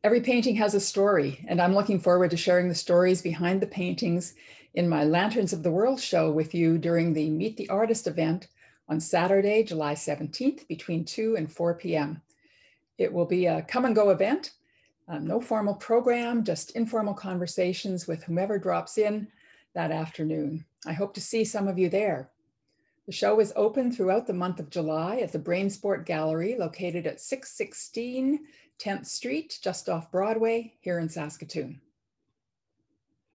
Every painting has a story, and I'm looking forward to sharing the stories behind the paintings in my Lanterns of the World show with you during the Meet the Artist event on Saturday, July 17th between 2 and 4 p.m. It will be a come and go event, no formal program, just informal conversations with whomever drops in that afternoon. I hope to see some of you there. The show is open throughout the month of July at the Brainsport Gallery located at 616 10th Street, just off Broadway here in Saskatoon.